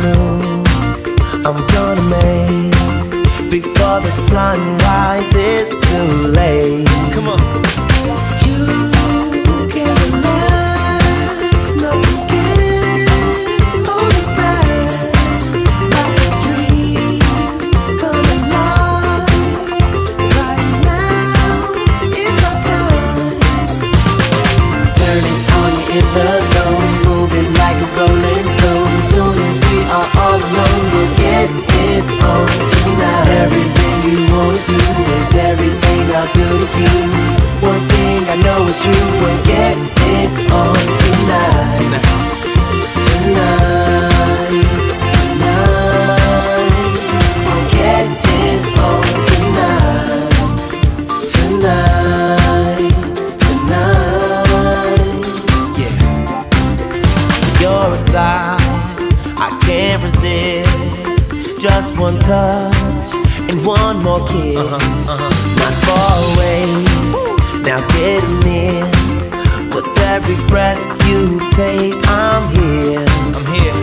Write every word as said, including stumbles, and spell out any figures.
move I'm gonna make before the sun rises too late. Come on. You can relax, nothing can hold us back. Like a dream come alive. Right now, it's our time. Turning on you in the zone, moving like a rolling stone. Soon as we are all alone, we'll get it on tonight. Everything you wanna do is everything I'll do to you. One thing I know is true, we'll get it on tonight. Tonight, tonight, we'll get it on tonight. Tonight, tonight, yeah. You're a side I can't resist. Just one touch and one more kiss. uh-huh, uh-huh. Not far away, now getting near. With every breath you take, I'm here. I'm here.